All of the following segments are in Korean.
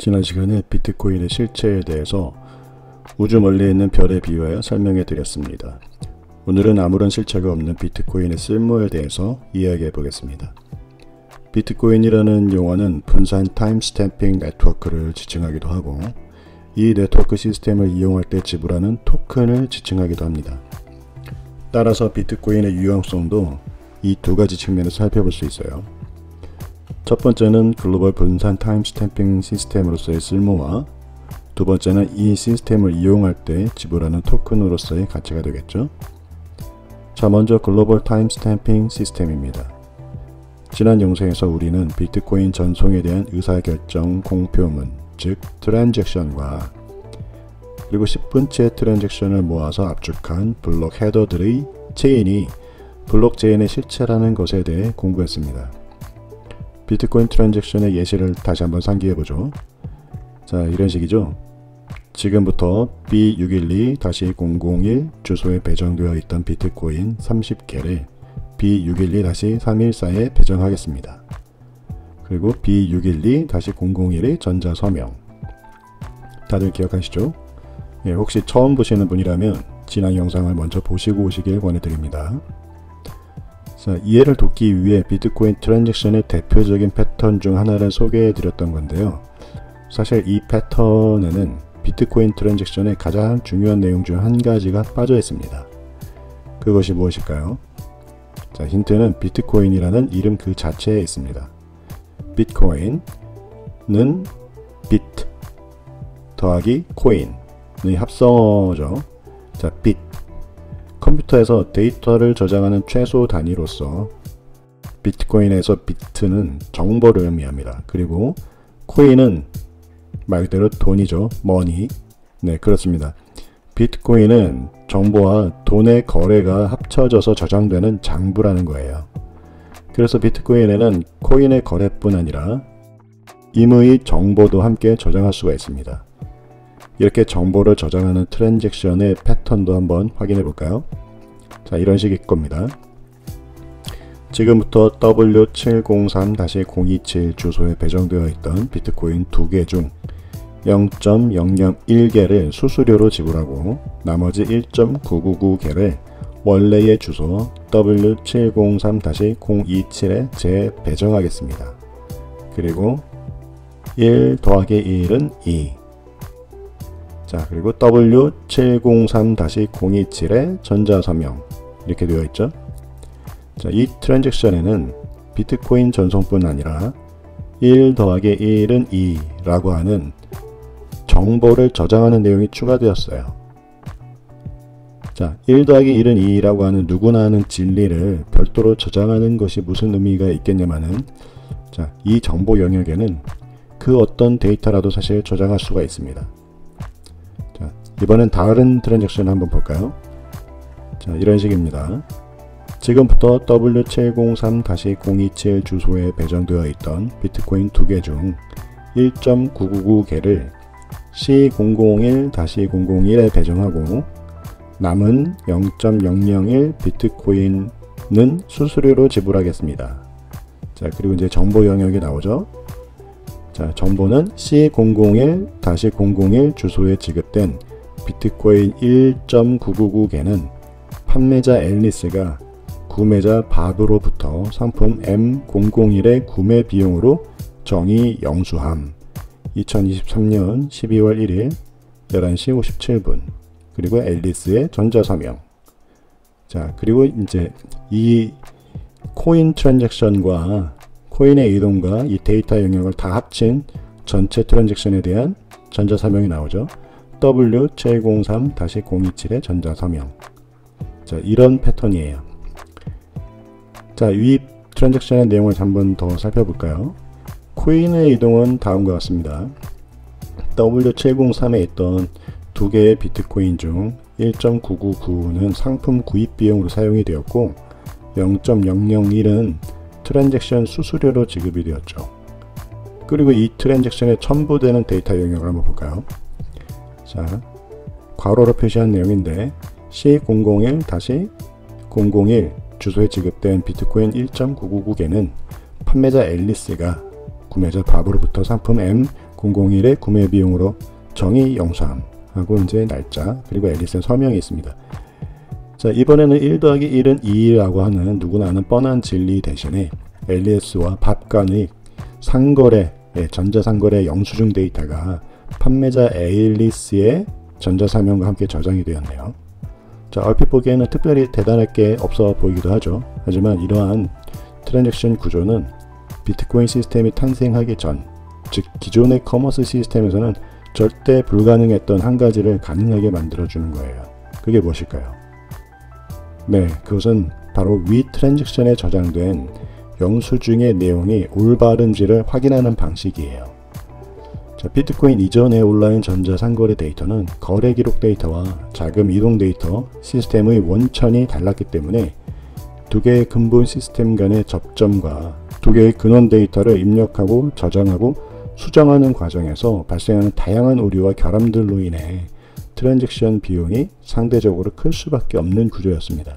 지난 시간에 비트코인의 실체에 대해서 우주 멀리에 있는 별에 비유하여 설명해 드렸습니다. 오늘은 아무런 실체가 없는 비트코인의 쓸모에 대해서 이야기해 보겠습니다. 비트코인이라는 용어는 분산 타임스탬핑 네트워크를 지칭하기도 하고, 이 네트워크 시스템을 이용할 때 지불하는 토큰을 지칭하기도 합니다. 따라서 비트코인의 유용성도 이 두 가지 측면에서 살펴볼 수 있어요. 첫 번째는 글로벌 분산 타임스탬핑 시스템으로서의 쓸모와, 두 번째는 이 시스템을 이용할 때 지불하는 토큰으로서의 가치가 되겠죠. 자, 먼저 글로벌 타임스탬핑 시스템입니다. 지난 영상에서 우리는 비트코인 전송에 대한 의사결정 공표문, 즉 트랜잭션과 그리고 10분째 트랜잭션을 모아서 압축한 블록 헤더들의 체인이 블록체인의 실체라는 것에 대해 공부했습니다. 비트코인 트랜잭션의 예시를 다시 한번 상기해보죠. 자, 이런 식이죠. 지금부터 B612-001 주소에 배정되어 있던 비트코인 30개를 B612-314에 배정하겠습니다. 그리고 B612-001의 전자서명. 다들 기억하시죠? 예, 혹시 처음 보시는 분이라면 지난 영상을 먼저 보시고 오시길 권해드립니다. 자, 이해를 돕기 위해 비트코인 트랜잭션의 대표적인 패턴 중 하나를 소개해 드렸던 건데요. 사실 이 패턴에는 비트코인 트랜잭션의 가장 중요한 내용 중 한 가지가 빠져 있습니다. 그것이 무엇일까요? 자, 힌트는 비트코인이라는 이름 그 자체에 있습니다. 비트코인은 비트 더하기 코인의 합성어죠. 자, 비트. 컴퓨터에서 데이터를 저장하는 최소 단위로서 비트코인에서 비트는 정보를 의미합니다. 그리고 코인은 말 그대로 돈이죠. 머니. 네, 그렇습니다. 비트코인은 정보와 돈의 거래가 합쳐져서 저장되는 장부라는 거예요. 그래서 비트코인에는 코인의 거래뿐 아니라 임의 정보도 함께 저장할 수가 있습니다. 이렇게 정보를 저장하는 트랜잭션의 패턴도 한번 확인해 볼까요? 자, 이런 식일 겁니다. 지금부터 W703-027 주소에 배정되어 있던 비트코인 2개 중 0.001개를 수수료로 지불하고 나머지 1.999개를 원래의 주소 W703-027에 재배정하겠습니다. 그리고 1 더하기 1은 2. 자, 그리고 W703-027의 전자서명 이렇게 되어 있죠. 자, 이 트랜잭션에는 비트코인 전송뿐 아니라 1 더하기 1은 2 라고 하는 정보를 저장하는 내용이 추가되었어요. 자, 1 더하기 1은 2 라고 하는 누구나 아는 진리를 별도로 저장하는 것이 무슨 의미가 있겠냐마는, 자, 이 정보 영역에는 그 어떤 데이터라도 사실 저장할 수가 있습니다. 자, 이번엔 다른 트랜잭션 한번 볼까요? 자, 이런 식입니다. 지금부터 W703-027 주소에 배정되어 있던 비트코인 2개 중 1.999개를 C001-001에 배정하고 남은 0.001 비트코인은 수수료로 지불하겠습니다. 자, 그리고 이제 정보 영역이 나오죠. 자, 정보는 C001-001 주소에 지급된 비트코인 1.999개는 판매자 앨리스가 구매자 밥으로부터 상품 M001의 구매 비용으로 정의 영수함. 2023년 12월 1일 11시 57분. 그리고 앨리스의 전자서명. 자, 그리고 이제 이 코인 트랜잭션과 코인의 이동과 이 데이터 영역을 다 합친 전체 트랜잭션에 대한 전자서명이 나오죠. W703-027의 전자서명. 자, 이런 패턴이에요. 자, 이 트랜잭션의 내용을 한번 더 살펴볼까요? 코인의 이동은 다음과 같습니다. W703에 있던 2개의 비트코인 중 1.999는 상품 구입 비용으로 사용이 되었고 0.001은 트랜잭션 수수료로 지급이 되었죠. 그리고 이 트랜잭션에 첨부되는 데이터 영역을 한번 볼까요? 자, 괄호로 표시한 내용인데 C001-001 주소에 지급된 비트코인 1.999개는 판매자 앨리스가 구매자 밥으로부터 상품 001의 구매 비용으로 정의 영수함 하고 이제 날짜 그리고 앨리스의 서명이 있습니다. 자, 이번에는 1 더하기 1은 2라고 하는 누구나 아는 뻔한 진리 대신에 앨리스와 밥 간의 상거래, 전자상거래 영수증 데이터가 판매자 앨리스의 전자사명과 함께 저장이 되었네요. 자, 얼핏 보기에는 특별히 대단할 게 없어 보이기도 하죠. 하지만 이러한 트랜잭션 구조는 비트코인 시스템이 탄생하기 전, 즉 기존의 커머스 시스템에서는 절대 불가능했던 한 가지를 가능하게 만들어주는 거예요. 그게 무엇일까요? 네, 그것은 바로 위 트랜잭션에 저장된 영수증의 내용이 올바른지를 확인하는 방식이에요. 자, 비트코인 이전의 온라인 전자상거래 데이터는 거래 기록 데이터와 자금 이동 데이터 시스템의 원천이 달랐기 때문에 두 개의 근본 시스템 간의 접점과 두 개의 근원 데이터를 입력하고 저장하고 수정하는 과정에서 발생하는 다양한 오류와 결함들로 인해 트랜잭션 비용이 상대적으로 클 수밖에 없는 구조였습니다.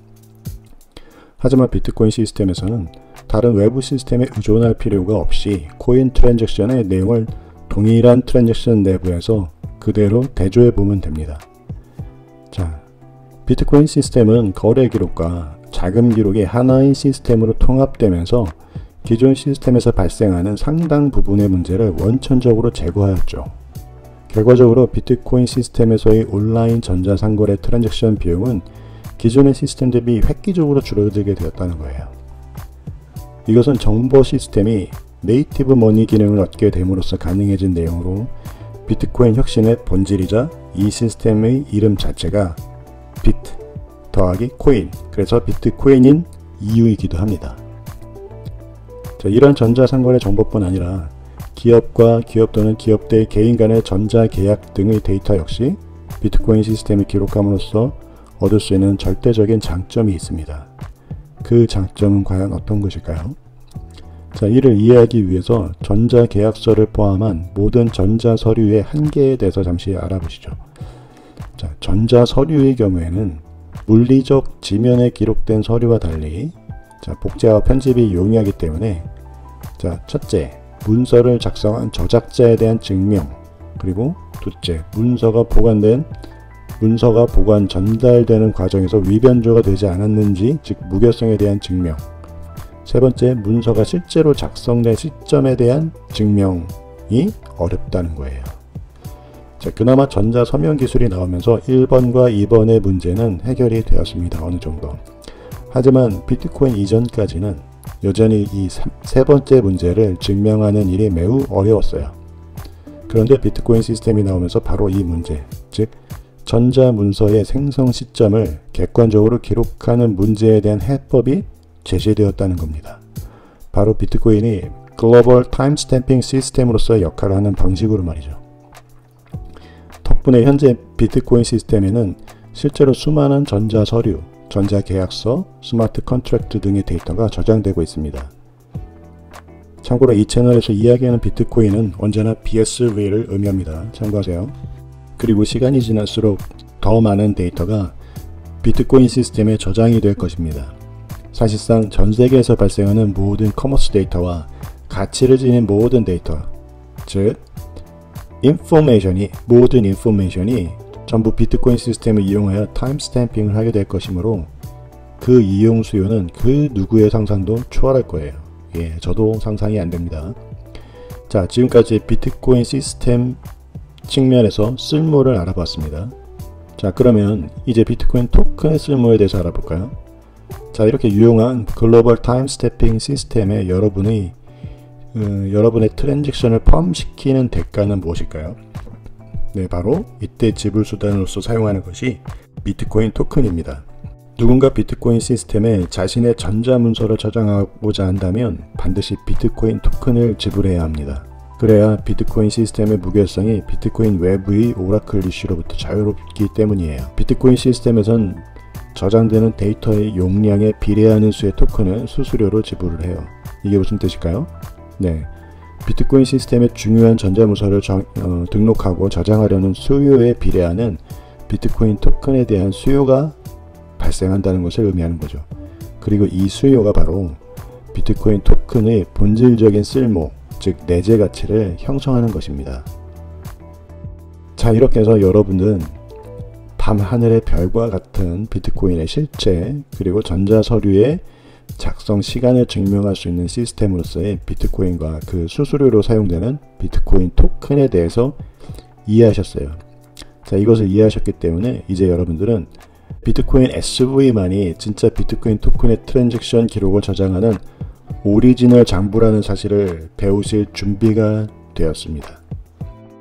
하지만 비트코인 시스템에서는 다른 외부 시스템에 의존할 필요가 없이 코인 트랜잭션의 내용을 동일한 트랜잭션 내부에서 그대로 대조해 보면 됩니다. 자, 비트코인 시스템은 거래 기록과 자금 기록이 하나의 시스템으로 통합되면서 기존 시스템에서 발생하는 상당 부분의 문제를 원천적으로 제거하였죠. 결과적으로 비트코인 시스템에서의 온라인 전자상거래 트랜잭션 비용은 기존의 시스템 대비 획기적으로 줄어들게 되었다는 거예요. 이것은 정보 시스템이 네이티브 머니 기능을 얻게 됨으로써 가능해진 내용으로 비트코인 혁신의 본질이자 이 시스템의 이름 자체가 비트 더하기 코인, 그래서 비트코인인 이유이기도 합니다. 자, 이런 전자상거래 정보뿐 아니라 기업과 기업 또는 기업대 개인 간의 전자계약 등의 데이터 역시 비트코인 시스템을 기록함으로써 얻을 수 있는 절대적인 장점이 있습니다. 그 장점은 과연 어떤 것일까요? 자, 이를 이해하기 위해서 전자계약서를 포함한 모든 전자서류의 한계에 대해서 잠시 알아보시죠. 자, 전자서류의 경우에는 물리적 지면에 기록된 서류와 달리 복제와 편집이 용이하기 때문에 첫째, 문서를 작성한 저작자에 대한 증명, 그리고 둘째, 문서가 보관 전달되는 과정에서 위변조가 되지 않았는지, 즉 무결성에 대한 증명, 세 번째, 문서가 실제로 작성된 시점에 대한 증명이 어렵다는 거예요. 자, 그나마 전자서명 기술이 나오면서 1번과 2번의 문제는 해결이 되었습니다. 어느 정도. 하지만 비트코인 이전까지는 여전히 이 세 번째 문제를 증명하는 일이 매우 어려웠어요. 그런데 비트코인 시스템이 나오면서 바로 이 문제, 즉 전자문서의 생성 시점을 객관적으로 기록하는 문제에 대한 해법이 제시되었다는 겁니다. 바로 비트코인이 글로벌 타임스탬핑 시스템으로서의 역할을 하는 방식으로 말이죠. 덕분에 현재 비트코인 시스템에는 실제로 수많은 전자서류, 전자계약서, 스마트 컨트랙트 등의 데이터가 저장되고 있습니다. 참고로 이 채널에서 이야기하는 비트코인은 언제나 BSV를 의미합니다. 참고하세요. 그리고 시간이 지날수록 더 많은 데이터가 비트코인 시스템에 저장이 될 것입니다. 사실상 전 세계에서 발생하는 모든 커머스 데이터와 가치를 지닌 모든 데이터, 즉 모든 인포메이션이 전부 비트코인 시스템을 이용하여 타임스탬핑을 하게 될 것이므로 그 이용 수요는 그 누구의 상상도 초월할 거예요. 예, 저도 상상이 안 됩니다. 자, 지금까지 비트코인 시스템 측면에서 쓸모를 알아봤습니다. 자, 그러면 이제 비트코인 토큰의 쓸모에 대해서 알아볼까요? 자, 이렇게 유용한 글로벌 타임스탬핑 시스템에 여러분의 트랜잭션을 포함시키는 대가는 무엇일까요? 네, 바로 이때 지불 수단으로서 사용하는 것이 비트코인 토큰입니다. 누군가 비트코인 시스템에 자신의 전자문서를 저장하고자 한다면 반드시 비트코인 토큰을 지불해야 합니다. 그래야 비트코인 시스템의 무결성이 비트코인 외부의 오라클 이슈로부터 자유롭기 때문이에요. 비트코인 시스템에선 저장되는 데이터의 용량에 비례하는 수의 토큰을 수수료로 지불을 해요. 이게 무슨 뜻일까요? 네, 비트코인 시스템의 중요한 전자문서를 등록하고 저장하려는 수요에 비례하는 비트코인 토큰에 대한 수요가 발생한다는 것을 의미하는 거죠. 그리고 이 수요가 바로 비트코인 토큰의 본질적인 쓸모, 즉 내재 가치를 형성하는 것입니다. 자, 이렇게 해서 여러분은 밤하늘의 별과 같은 비트코인의 실체, 그리고 전자서류의 작성 시간을 증명할 수 있는 시스템으로서의 비트코인과 그 수수료로 사용되는 비트코인 토큰에 대해서 이해하셨어요. 자, 이것을 이해하셨기 때문에 이제 여러분들은 비트코인 SV만이 진짜 비트코인 토큰의 트랜잭션 기록을 저장하는 오리지널 장부라는 사실을 배우실 준비가 되었습니다.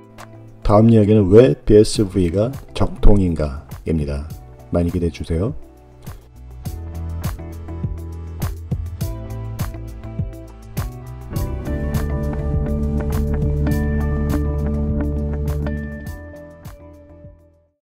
다음 이야기는 왜 BSV가 정통인가 입니다. 많이 기대해 주세요.